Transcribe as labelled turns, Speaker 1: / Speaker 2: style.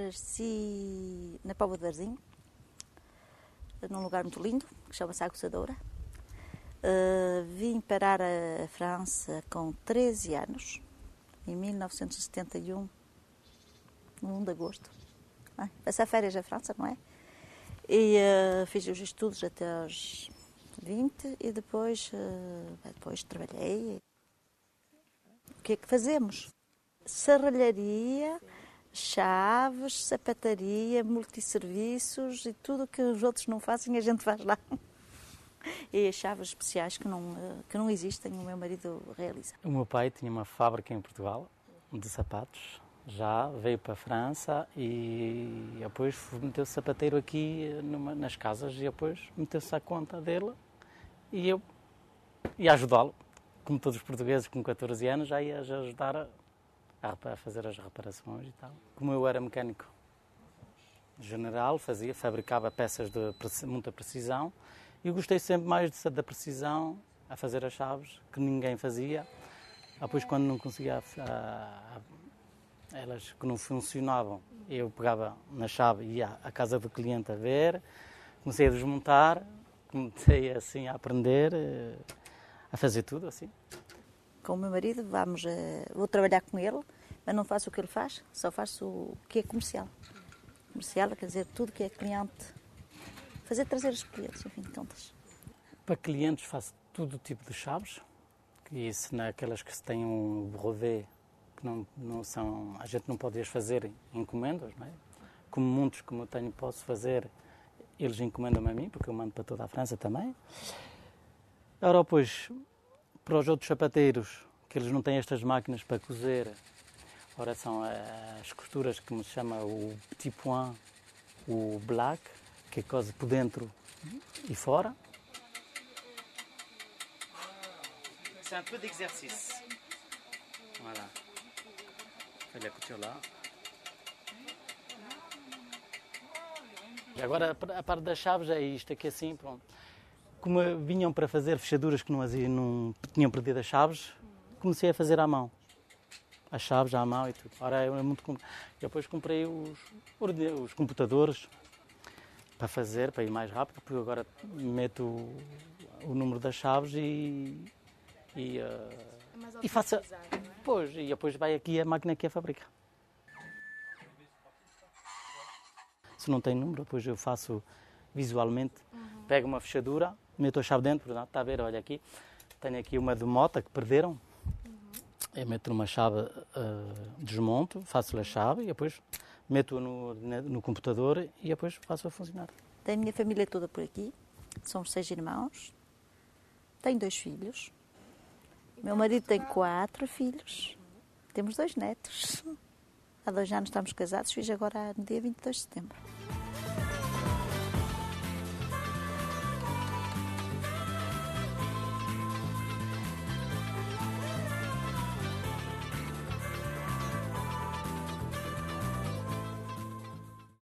Speaker 1: nasci na Póvoa de Varzim, num lugar muito lindo, que chama-se Aguçadoura. Vim parar a França com 13 anos, em 1971, no 1 de agosto. Passei férias à França, não é? E fiz os estudos até aos 20 e depois trabalhei. O que é que fazemos? Serralharia, chaves, sapataria, multisserviços e tudo o que os outros não fazem a gente faz lá. E as chaves especiais que não existem, o meu marido realiza.
Speaker 2: O meu pai tinha uma fábrica em Portugal de sapatos, já veio para a França e depois meteu-se sapateiro aqui nas casas e depois meteu-se à conta dele e eu ia ajudá-lo, como todos os portugueses com 14 anos, já ia ajudar a fazer as reparações e tal. Como eu era mecânico general, fabricava peças de muita precisão e eu gostei sempre mais da precisão a fazer as chaves, que ninguém fazia. Depois, quando não conseguia, elas que não funcionavam, eu pegava na chave e ia à casa do cliente a ver, comecei a desmontar, comecei assim a aprender, a fazer tudo assim.
Speaker 1: Com o meu marido vou trabalhar com ele, mas não faço o que ele faz, só faço o que é comercial. Comercial quer dizer tudo que é cliente, trazer os clientes, enfim, contas.
Speaker 2: Para clientes faço todo tipo de chaves, que isso naquelas que têm um brevet, que não são, a gente não pode as fazer em encomendas, não é? Como muitos como eu tenho posso fazer, eles encomendam-me a mim, porque eu mando para toda a França também. Agora, depois, para os outros sapateiros, que eles não têm estas máquinas para cozer, ora são as costuras que me chama o petit point, o black, que cose por dentro e fora. C'est un peu d'exercice. Voilà. Fais la couture lá. Agora, a parte das chaves é isto aqui assim, pronto. Como vinham para fazer fechaduras que não tinham perdido as chaves, comecei a fazer à mão. As chaves à mão e tudo. Ora, é muito depois comprei os computadores para fazer, para ir mais rápido, porque agora meto o número das chaves e faço. Pois, e depois vai aqui a máquina que a fabrica. Se não tem número, depois eu faço visualmente. Pego uma fechadura, meto a chave dentro, está a ver, olha aqui. Tenho aqui uma de mota que perderam. Eu meto numa chave, desmonto, faço a chave e depois meto no computador e depois faço a funcionar.
Speaker 1: Tenho a minha família toda por aqui, somos 6 irmãos, tenho 2 filhos, meu marido tem 4 filhos, temos 2 netos. Há 2 anos estamos casados, fiz agora no dia 22 de setembro.